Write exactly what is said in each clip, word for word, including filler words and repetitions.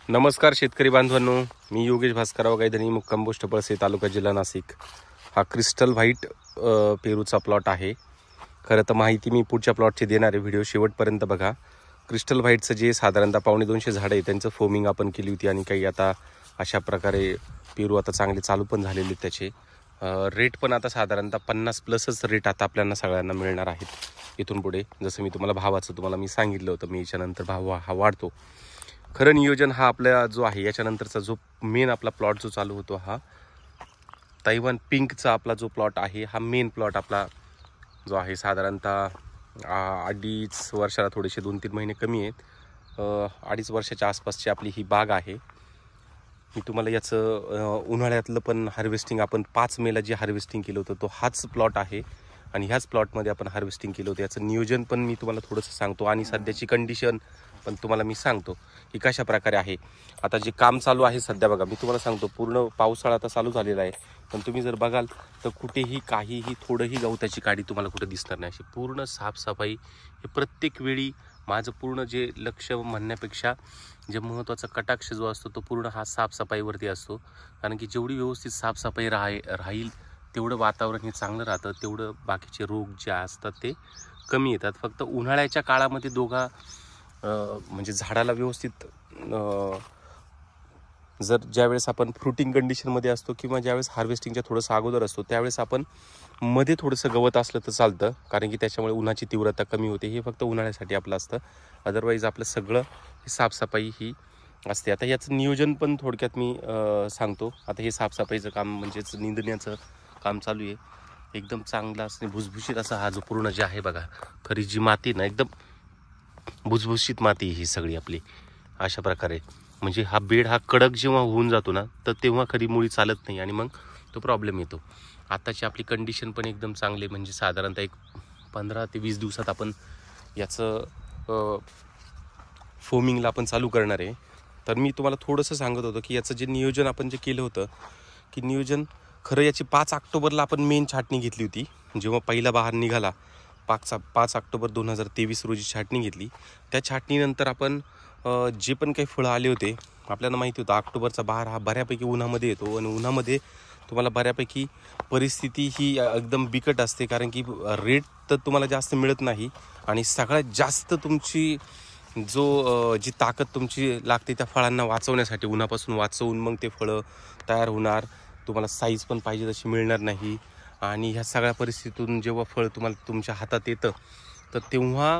नमस्कार शेतकरी बांधवांनो, मी योगेश भास्करराव गायधनी, मुक्काम पोस्ट पळसे, तालुका जिल्हा नाशिक. हा क्रिस्टल व्हाईट पेरूचा प्लॉट आहे. खरं तर माहिती मी पुढच्या प्लॉटची देणार आहे, व्हिडिओ शेवटपर्यंत बघा. क्रिस्टल व्हाईटचं जे साधारणतः पावणे दोनशे झाडं आहे त्यांचं फोमिंग आपण केली होती आणि काही आता अशा प्रकारे पेरू आता चांगले चालू पण झालेले. त्याचे रेट पण आता साधारणतः पन्नास प्लसच रेट आता आपल्याला सगळ्यांना मिळणार आहेत इथून पुढे. जसं मी तुम्हाला भावाचं तुम्हाला मी सांगितलं होतं, मी याच्यानंतर भाव हा वाढतो. खरं नियोजन हा आपला जो आहे याच्यानंतरचा जो मेन आपला प्लॉट जो चालू होतो हा तैवान पिंकचा आपला जो प्लॉट आहे, हा मेन प्लॉट आपला जो आहे साधारणतः अडीच वर्षाला थोडेसे दोन तीन महिने कमी आहेत, अडीच वर्षाच्या आसपासची आपली ही बाग आहे. मी तुम्हाला याचं उन्हाळ्यातलं पण हार्वेस्टिंग आपण पाच मेला जे हार्वेस्टिंग केलं होतं तो हाच प्लॉट आहे आणि ह्याच प्लॉटमध्ये आपण हार्वेस्टिंग केलं होतं. याचं नियोजन पण मी तुम्हाला थोडंसं सांगतो आणि सध्याची कंडिशन पण तुम्हाला मी सांगतो की कशा प्रकारे आहे. आता जे काम चालू आहे सध्या बघा, मी तुम्हाला सांगतो पूर्ण पावसाळा आता चालू झालेला आहे, पण तुम्ही जर बघाल तर कुठेही काहीही थोडंही गवताची काडी तुम्हाला कुठे दिसणार नाही. अशी पूर्ण साफसफाई हे प्रत्येक वेळी माझं पूर्ण जे लक्ष म्हणण्यापेक्षा जे महत्त्वाचा कटाक्ष जो असतो तो पूर्ण हा साफसफाईवरती असतो. कारण की जेवढी व्यवस्थित साफसफाई राही राहील तेवढं वातावरण हे चांगलं राहतं, तेवढं बाकीचे रोग जे असतात ते कमी येतात. फक्त उन्हाळ्याच्या काळामध्ये दोघा म्हणजे झाडाला व्यवस्थित जर ज्यावेळेस आपण फ्रुटिंग कंडिशनमध्ये असतो किंवा ज्यावेळेस हार्वेस्टिंगच्या थोडंसं अगोदर असतो त्यावेळेस आपण मध्ये थोडंसं गवत असलं तर चालतं, कारण की त्याच्यामुळे उन्हाची तीव्रता कमी होते. हे फक्त उन्हाळ्यासाठी आपलं असतं, अदरवाईज आपलं सगळं ही साफसफाई ही असते. आता याचं नियोजन पण थोडक्यात मी सांगतो. आता हे साफसफाईचं काम म्हणजेच निंदण्याचं काम चालू आहे. एकदम चांगला असणे भुसभुशीत असा हा जो पूर्ण जे आहे बघा, खरी जी माती ना एकदम भुसभुशीत माती ही सगळी आपली अशा प्रकारे. म्हणजे हा बेड हा कडक जेव्हा होऊन जातो ना तर तेव्हा खरी मुळी चालत नाही आणि मग तो प्रॉब्लेम येतो. आताची आपली कंडिशन पण एकदम चांगली, म्हणजे साधारणतः एक पंधरा ते वीस दिवसात आपण याचं फोमिंगला आपण चालू करणार आहे. तर मी तुम्हाला थोडंसं सांगत होतो की याचं जे नियोजन आपण जे केलं होतं की नियोजन खरं याची पाच ऑक्टोबरला आपण मेन छाटणी घेतली होती. जेव्हा पहिला बहार निघाला पाच पाच ऑक्टोबर दोन हजार तेवीस रोजी छाटणी घेतली. त्या छाटणीनंतर आपण जे पण काही फळं आले होते आपल्याला माहिती होतं ऑक्टोबरचा बहार हा बऱ्यापैकी उन्हामध्ये येतो आणि उन्हामध्ये तुम्हाला बऱ्यापैकी परिस्थिती ही एकदम बिकट असते, कारण की रेट तर तुम्हाला जास्त मिळत नाही आणि सगळ्यात जास्त तुमची जो जी ताकद तुमची लागते त्या फळांना वाचवण्यासाठी, उन्हापासून वाचवून मग ते फळं तयार होणार, तुम्हाला साईज पण पाहिजे तशी मिळणार नाही. आणि ह्या सगळ्या परिस्थितीतून जेव्हा फळ तुम्हाला तुमच्या हातात येतं तर तेव्हा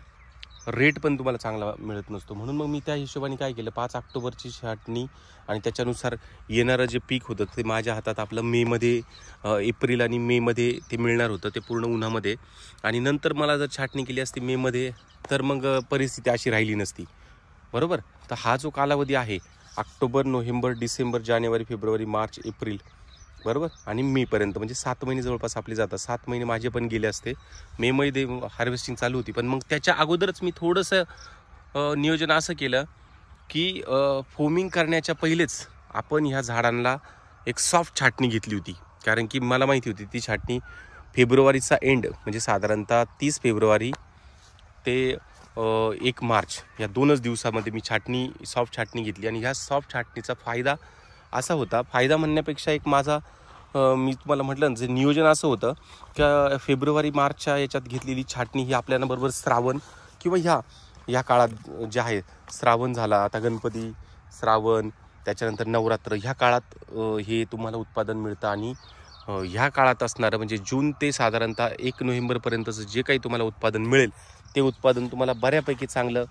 रेट पण तुम्हाला चांगला मिळत नसतो. म्हणून मग मी त्या हिशोबाने काय केलं, पाच ऑक्टोबरची छाटणी आणि त्याच्यानुसार येणारं जे पीक होतं ते माझ्या हातात आपलं मेमध्ये एप्रिल आणि मेमध्ये ते मिळणार होतं, ते पूर्ण उन्हामध्ये. आणि नंतर मला जर छाटणी केली असती मेमध्ये तर मग परिस्थिती अशी राहिली नसती, बरोबर. तर हा जो कालावधी आहे ऑक्टोबर, नोव्हेंबर, डिसेंबर, जानेवारी, फेब्रुवारी, मार्च, एप्रिल, बरोबर, आणि मेपर्यंत म्हणजे सात महिने जवळपास आपले जातात. सात महिने माझे पण गेले असते. मे मध्ये हार्वेस्टिंग चालू होती, पण मग त्याच्या अगोदरच मी थोडंसं नियोजन असं केलं की फोमिंग करण्याच्या पहिलेच आपण ह्या झाडांना एक सॉफ्ट छाटणी घेतली होती. कारण की मला माहिती होती ती छाटणी फेब्रुवारीचा एंड म्हणजे साधारणतः तीस फेब्रुवारी ते एक मार्च या दोनच दिवसामध्ये मी छाटणी सॉफ्ट छाटणी घेतली. आणि ह्या सॉफ्ट छाटणीचा फायदा असा होता, फायदा म्हणण्यापेक्षा एक माझा मी तुम्हाला म्हटलं ना जे नियोजन असं होतं की फेब्रुवारी मार्चच्या याच्यात घेतलेली छाटणी ही आपल्याला बरोबर श्रावण किंवा ह्या ह्या काळात जे आहे, श्रावण झाला आता, गणपती, श्रावण, त्याच्यानंतर नवरात्र, ह्या काळात हे तुम्हाला उत्पादन मिळतं. आणि ह्या काळात असणारं म्हणजे जून ते साधारणतः एक नोव्हेंबरपर्यंतचं जे काही तुम्हाला उत्पादन मिळेल ते उत्पादन तुम्हाला बऱ्यापैकी चांगलं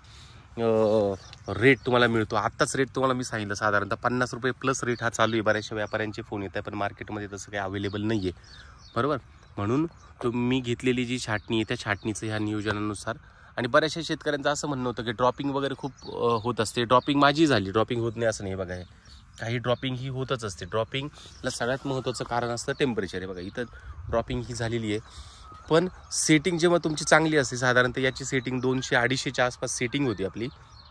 रेट तुम्हाला मिळतो. आत्ताच रेट तुम्हाला मी सांगितलं साधारणतः पन्नास रुपये प्लस रेट हा चालू आहे. बऱ्याचशा व्यापाऱ्यांचे फोन येत आहे, पण मार्केटमध्ये तसं काही अवेलेबल नाही आहे, बरोबर. म्हणून तुम्ही घेतलेली जी छाटणी आहे त्या छाटणीचं ह्या नियोजनानुसार. आणि बऱ्याचशा शेतकऱ्यांचं असं म्हणणं होतं की ड्रॉपिंग वगैरे खूप होत असते. ड्रॉपिंग माझी झाली, ड्रॉपिंग होत नाही असं नाही बघा, हे काही ड्रॉपिंग ही होतच असते. ड्रॉपिंगला सगळ्यात महत्त्वाचं कारण असतं टेम्परेचर आहे. बघा इथं ड्रॉपिंग ही झालेली आहे, पण सेटिंग जेव्हा तुमची चांगली असते, साधारणतः याची सेटिंग दोनशे अडीचशेच्या आसपास सेटिंग होती आपली,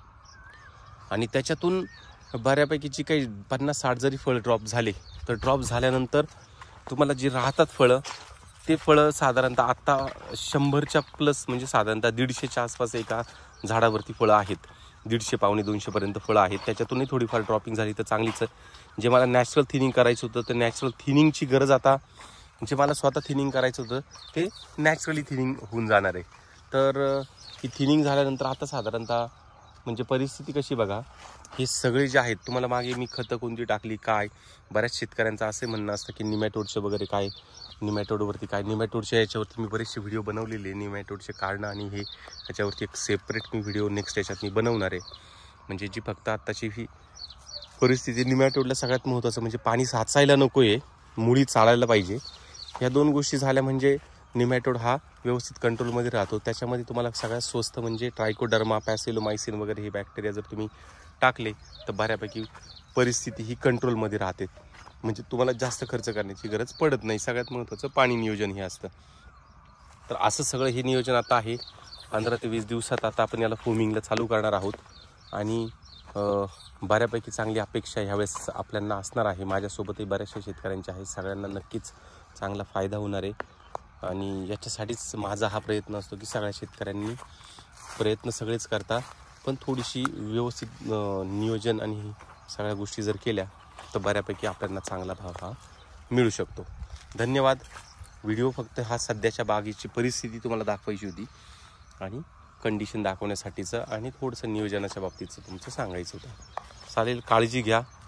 आणि त्याच्यातून बऱ्यापैकी जी काही पन्नास साठ जरी फळ ड्रॉप झाले तर ड्रॉप झाल्यानंतर तुम्हाला जी राहतात फळं ते फळं साधारणतः आत्ता शंभरच्या प्लस म्हणजे साधारणतः दीडशेच्या आसपास एका झाडावरती फळं आहेत. दीडशे पावणे दोनशेपर्यंत फळं आहेत. त्याच्यातूनही थोडीफार ड्रॉपिंग झाली तर चांगलीच आहे. जे मला नॅचरल थिनिंग करायचं होतं तर नॅचरल थिनिंगची गरज आता, जे मला स्वतः थिनिंग करायचं होतं ते नॅचरली थिनिंग होऊन जाणार आहे. तर ही थिनिंग झाल्यानंतर आता साधारणतः म्हणजे परिस्थिती कशी बघा, हे सगळे जे आहेत तुम्हाला मागे मी खतं कोणती टाकली काय, बऱ्याच शेतकऱ्यांचं असे म्हणणं असतं की निमॅटोडचे वगैरे काय, निमॅटोडवरती काय, निमॅटोडच्या याच्यावरती मी बरेचसे व्हिडिओ बनवलेले, निमॅटोडचे कारणं आणि हे याच्यावरती एक सेपरेट मी व्हिडिओ नेक्स्ट याच्यात मी बनवणार आहे. म्हणजे जी फक्त आत्ताची ही परिस्थिती, निमॅटोडला सगळ्यात महत्त्वाचं म्हणजे पाणी साचायला नको आहे, मुळी चालायला पाहिजे. ह्या दोन गोष्टी झाल्या म्हणजे निमॅटोड हा व्यवस्थित कंट्रोलमध्ये राहतो. त्याच्यामध्ये तुम्हाला सगळ्यात स्वस्त म्हणजे ट्रायकोडर्मा, पॅसिलोमायसिन वगैरे हे बॅक्टेरिया जर तुम्ही टाकले तर बऱ्यापैकी परिस्थिती ही कंट्रोलमध्ये राहते. म्हणजे तुम्हाला जास्त खर्च करण्याची गरज पडत नाही. सगळ्यात महत्त्वाचं पाणी नियोजन हे असतं. तर असं सगळं हे नियोजन आता आहे. पंधरा ते वीस दिवसात आता आपण याला फोमिंगला चालू करणार आहोत आणि बऱ्यापैकी चांगली अपेक्षा ह्यावेळेस आपल्याला असणार आहे. माझ्यासोबतही बऱ्याचशा शेतकऱ्यांच्या आहेत, सगळ्यांना नक्कीच चांगला फायदा होणार आहे. आणि याच्यासाठीच माझा हा प्रयत्न असतो की सगळ्या शेतकऱ्यांनी प्रयत्न सगळेच करता, पण थोडीशी व्यवस्थित नियोजन आणि सगळ्या गोष्टी जर केल्या तर बऱ्यापैकी आपल्याला चांगला भाव हा मिळू शकतो. धन्यवाद. व्हिडिओ फक्त हा सध्याच्या बागेची परिस्थिती तुम्हाला दाखवायची होती आणि कंडिशन दाखवण्यासाठीचं आणि थोडंसं नियोजनाच्या बाबतीचं तुमचं सांगायचं होतं. चालेल, काळजी घ्या.